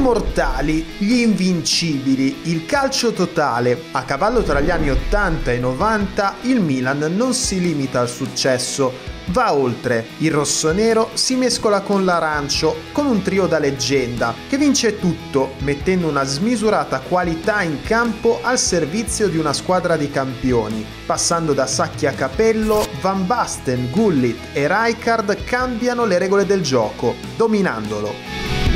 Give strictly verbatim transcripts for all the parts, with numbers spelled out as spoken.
immortali, gli invincibili, il calcio totale. A cavallo tra gli anni ottanta e novanta il Milan non si limita al successo, va oltre. Il rossonero si mescola con l'arancio, con un trio da leggenda che vince tutto, mettendo una smisurata qualità in campo al servizio di una squadra di campioni. Passando da Sacchi a Capello, Van Basten, Gullit e Rijkaard cambiano le regole del gioco, dominandolo.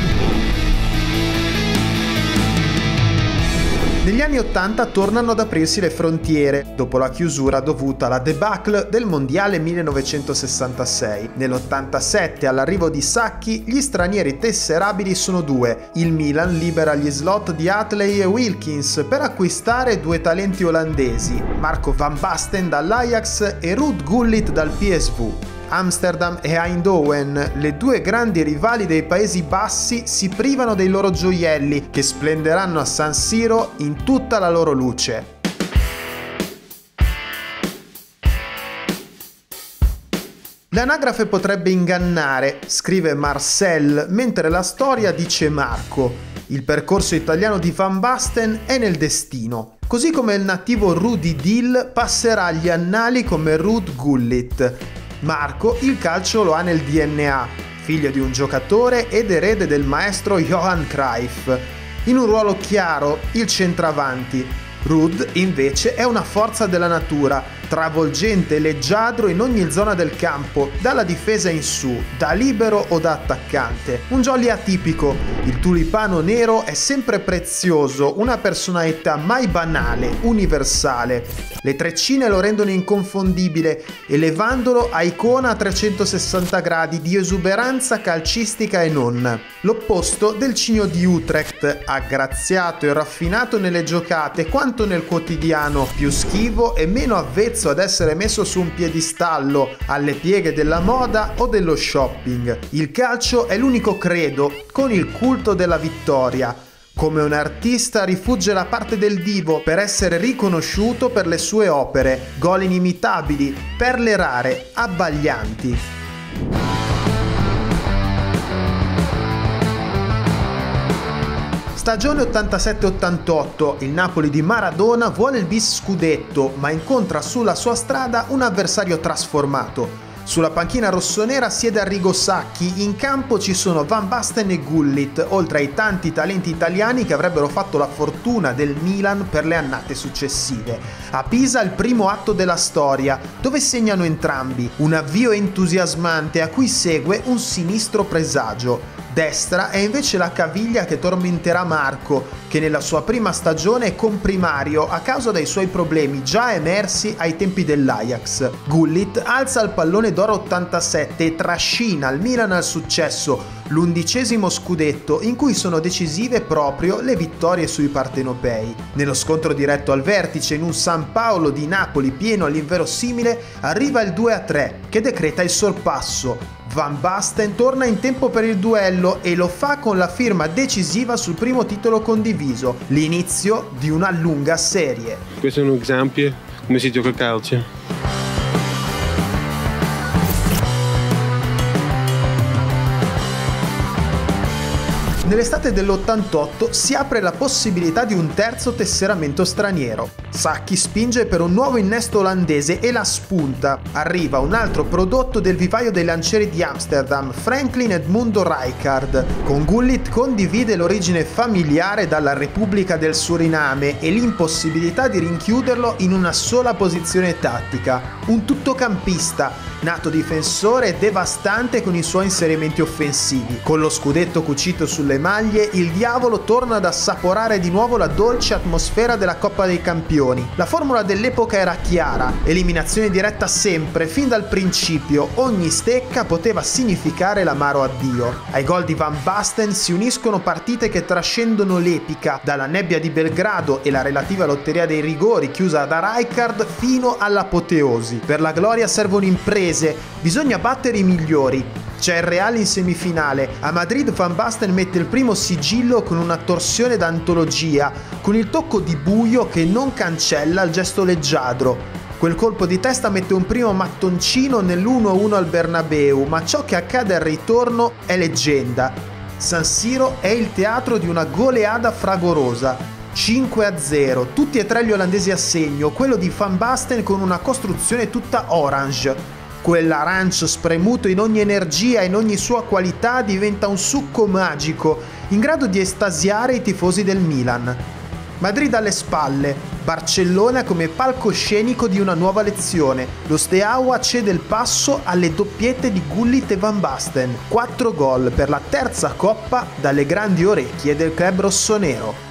Negli anni ottanta tornano ad aprirsi le frontiere, dopo la chiusura dovuta alla debacle del Mondiale millenovecentosessantasei. Nell'ottantasette, all'arrivo di Sacchi, gli stranieri tesserabili sono due. Il Milan libera gli slot di Atley e Wilkins per acquistare due talenti olandesi, Marco Van Basten dall'Ajax e Ruud Gullit dal P S V. Amsterdam e Eindhoven, le due grandi rivali dei Paesi Bassi, si privano dei loro gioielli che splenderanno a San Siro in tutta la loro luce. L'anagrafe potrebbe ingannare, scrive Marcel, mentre la storia dice Marco. Il percorso italiano di Van Basten è nel destino. Così come il nativo Rudi Dill passerà agli annali come Ruud Gullit. Marco il calcio lo ha nel D N A, figlio di un giocatore ed erede del maestro Johan Cruyff. In un ruolo chiaro, il centravanti. Ruud invece è una forza della natura, travolgente e leggiadro in ogni zona del campo, dalla difesa in su, da libero o da attaccante. Un jolly atipico, il tulipano nero è sempre prezioso, una personalità mai banale, universale. Le treccine lo rendono inconfondibile, elevandolo a icona a trecentosessanta gradi di esuberanza calcistica e non. L'opposto del Cigno di Utrecht, aggraziato e raffinato nelle giocate quanto nel quotidiano, più schivo e meno avvezzo ad essere messo su un piedistallo alle pieghe della moda o dello shopping. Il calcio è l'unico credo con il culto della vittoria. Come un artista rifugge la parte del divo per essere riconosciuto per le sue opere, gol inimitabili, perle rare, abbaglianti. Stagione ottantasette ottantotto, il Napoli di Maradona vuole il bis scudetto, ma incontra sulla sua strada un avversario trasformato. Sulla panchina rossonera siede Arrigo Sacchi, in campo ci sono Van Basten e Gullit, oltre ai tanti talenti italiani che avrebbero fatto la fortuna del Milan per le annate successive. A Pisa il primo atto della storia, dove segnano entrambi, un avvio entusiasmante a cui segue un sinistro presagio. Destra è invece la caviglia che tormenterà Marco, che nella sua prima stagione è comprimario a causa dei suoi problemi già emersi ai tempi dell'Ajax. Gullit alza il pallone d'oro ottantasette e trascina il Milan al successo, l'undicesimo scudetto in cui sono decisive proprio le vittorie sui partenopei. Nello scontro diretto al vertice in un San Paolo di Napoli pieno all'inverosimile arriva il due a tre che decreta il sorpasso. Van Basten torna in tempo per il duello e lo fa con la firma decisiva sul primo titolo condiviso, l'inizio di una lunga serie. Questo è un esempio come si gioca a calcio. Nell'estate dell'ottantotto si apre la possibilità di un terzo tesseramento straniero. Sacchi spinge per un nuovo innesto olandese e la spunta. Arriva un altro prodotto del vivaio dei lancieri di Amsterdam, Franklin Edmundo Rijkaard. Con Gullit condivide l'origine familiare dalla Repubblica del Suriname e l'impossibilità di rinchiuderlo in una sola posizione tattica. Un tuttocampista, nato difensore e devastante con i suoi inserimenti offensivi. Con lo scudetto cucito sulle maglie, il diavolo torna ad assaporare di nuovo la dolce atmosfera della Coppa dei Campioni. La formula dell'epoca era chiara: eliminazione diretta sempre, fin dal principio, ogni stecca poteva significare l'amaro addio. Ai gol di Van Basten si uniscono partite che trascendono l'epica, dalla nebbia di Belgrado e la relativa lotteria dei rigori chiusa da Rijkaard fino all'apoteosi. Per la gloria servono imprese, bisogna battere i migliori. C'è il Real in semifinale. A Madrid Van Basten mette il primo sigillo con una torsione d'antologia, con il tocco di buio che non cancella il gesto leggiadro. Quel colpo di testa mette un primo mattoncino nell'uno a uno al Bernabeu, ma ciò che accade al ritorno è leggenda. San Siro è il teatro di una goleada fragorosa, cinque a zero, tutti e tre gli olandesi a segno, quello di Van Basten con una costruzione tutta orange. Quell'arancio spremuto in ogni energia e in ogni sua qualità diventa un succo magico, in grado di estasiare i tifosi del Milan. Madrid alle spalle, Barcellona come palcoscenico di una nuova lezione. Lo Steaua cede il passo alle doppiette di Gullit e Van Basten. Quattro gol per la terza coppa dalle grandi orecchie del club rossonero.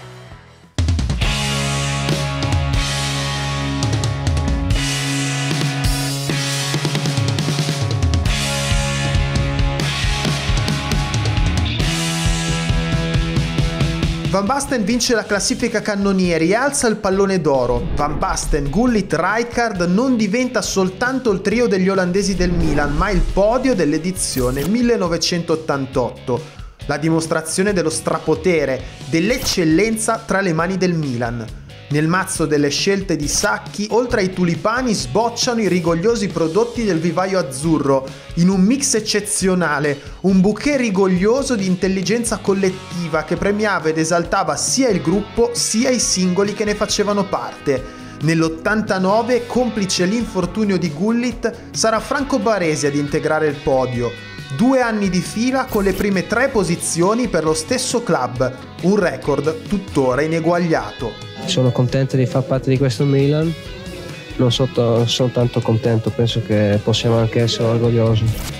Van Basten vince la classifica cannonieri e alza il pallone d'oro. Van Basten, Gullit, Rijkaard non diventa soltanto il trio degli olandesi del Milan, ma il podio dell'edizione millenovecentottantotto. La dimostrazione dello strapotere, dell'eccellenza tra le mani del Milan. Nel mazzo delle scelte di Sacchi, oltre ai tulipani, sbocciano i rigogliosi prodotti del vivaio azzurro, in un mix eccezionale, un bouquet rigoglioso di intelligenza collettiva che premiava ed esaltava sia il gruppo sia i singoli che ne facevano parte. Nell'ottantanove, complice l'infortunio di Gullit, sarà Franco Baresi ad integrare il podio. Due anni di fila con le prime tre posizioni per lo stesso club, un record tuttora ineguagliato. Sono contento di far parte di questo Milan, non sono soltanto contento, penso che possiamo anche essere orgogliosi.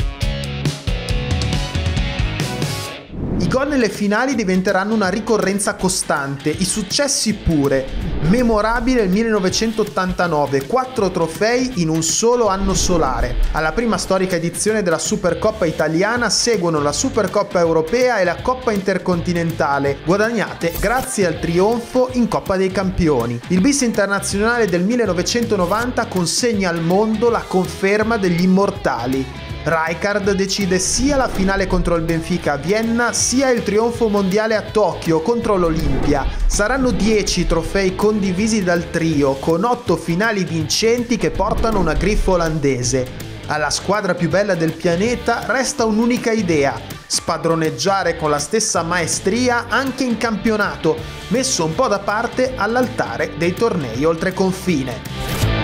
I gol nelle finali diventeranno una ricorrenza costante, i successi pure. Memorabile il millenovecentottantanove, quattro trofei in un solo anno solare. Alla prima storica edizione della Supercoppa italiana seguono la Supercoppa europea e la Coppa intercontinentale, guadagnate grazie al trionfo in Coppa dei Campioni. Il bis internazionale del millenovecentonovanta consegna al mondo la conferma degli immortali. Rijkaard decide sia la finale contro il Benfica a Vienna sia il trionfo mondiale a Tokyo contro l'Olimpia. Saranno dieci trofei condivisi dal trio, con otto finali vincenti che portano una griffa olandese. Alla squadra più bella del pianeta resta un'unica idea: spadroneggiare con la stessa maestria anche in campionato, messo un po' da parte all'altare dei tornei oltre confine.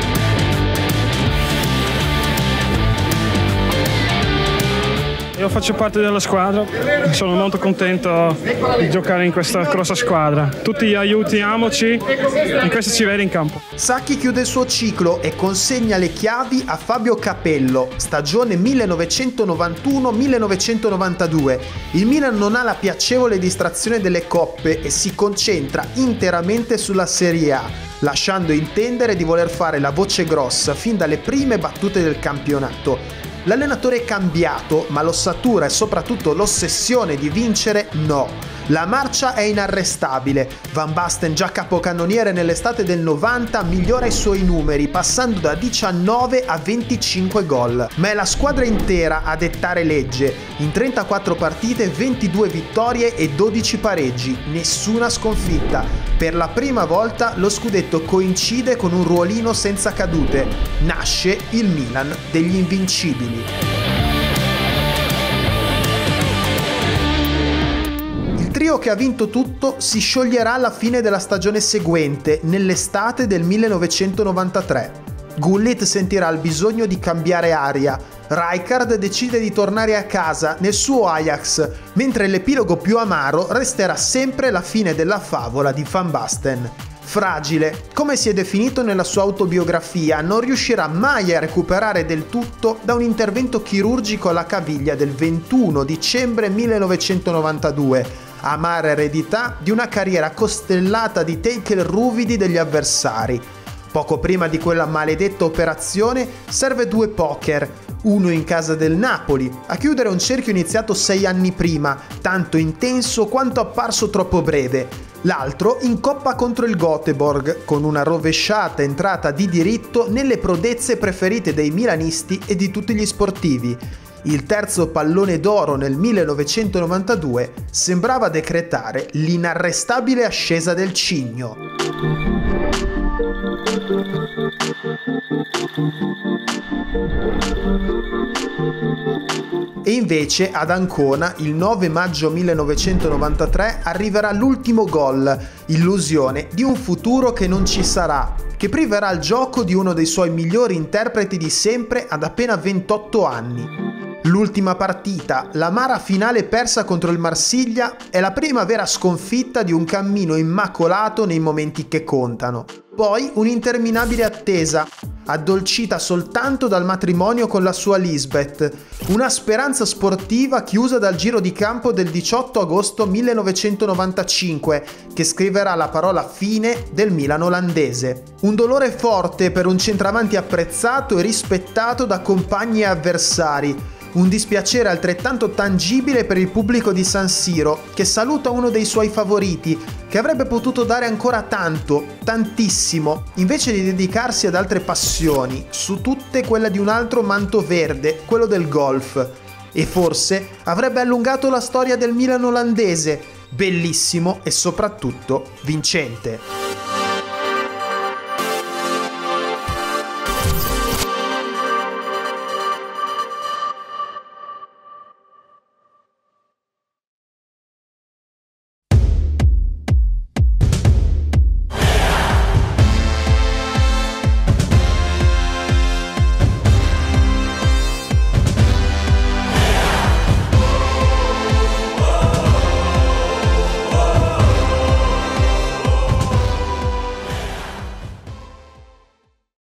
Io faccio parte della squadra, sono molto contento di giocare in questa grossa squadra. Tutti aiutiamoci e questo ci vede in campo. Sacchi chiude il suo ciclo e consegna le chiavi a Fabio Capello, stagione millenovecentonovantuno millenovecentonovantadue. Il Milan non ha la piacevole distrazione delle coppe e si concentra interamente sulla Serie A, lasciando intendere di voler fare la voce grossa fin dalle prime battute del campionato. L'allenatore è cambiato, ma l'ossatura e soprattutto l'ossessione di vincere no. La marcia è inarrestabile. Van Basten, già capocannoniere nell'estate del novanta, migliora i suoi numeri, passando da diciannove a venticinque gol. Ma è la squadra intera a dettare legge. In trentaquattro partite, ventidue vittorie e dodici pareggi, nessuna sconfitta. Per la prima volta lo scudetto coincide con un ruolino senza cadute. Nasce il Milan degli invincibili. Il trio che ha vinto tutto si scioglierà alla fine della stagione seguente, nell'estate del millenovecentonovantatré. Gullit sentirà il bisogno di cambiare aria. Rijkaard decide di tornare a casa nel suo Ajax, mentre l'epilogo più amaro resterà sempre la fine della favola di Van Basten. Fragile, come si è definito nella sua autobiografia, non riuscirà mai a recuperare del tutto da un intervento chirurgico alla caviglia del ventuno dicembre millenovecentonovantadue, amara eredità di una carriera costellata di tackle ruvidi degli avversari. Poco prima di quella maledetta operazione serve due poker, uno in casa del Napoli, a chiudere un cerchio iniziato sei anni prima, tanto intenso quanto apparso troppo breve. L'altro in Coppa contro il Göteborg, con una rovesciata entrata di diritto nelle prodezze preferite dei milanisti e di tutti gli sportivi. Il terzo pallone d'oro nel millenovecentonovantadue sembrava decretare l'inarrestabile ascesa del Cigno. E invece ad Ancona, il nove maggio millenovecentonovantatré, arriverà l'ultimo gol, illusione di un futuro che non ci sarà, che priverà il gioco di uno dei suoi migliori interpreti di sempre ad appena ventotto anni. L'ultima partita, l'amara finale persa contro il Marsiglia, è la prima vera sconfitta di un cammino immacolato nei momenti che contano. Poi un'interminabile attesa, addolcita soltanto dal matrimonio con la sua Lisbeth, una speranza sportiva chiusa dal giro di campo del diciotto agosto millenovecentonovantacinque, che scriverà la parola fine del Milan olandese. Un dolore forte per un centravanti apprezzato e rispettato da compagni e avversari. Un dispiacere altrettanto tangibile per il pubblico di San Siro, che saluta uno dei suoi favoriti, che avrebbe potuto dare ancora tanto, tantissimo, invece di dedicarsi ad altre passioni, su tutte quella di un altro manto verde, quello del golf. E forse avrebbe allungato la storia del Milan olandese, bellissimo e soprattutto vincente.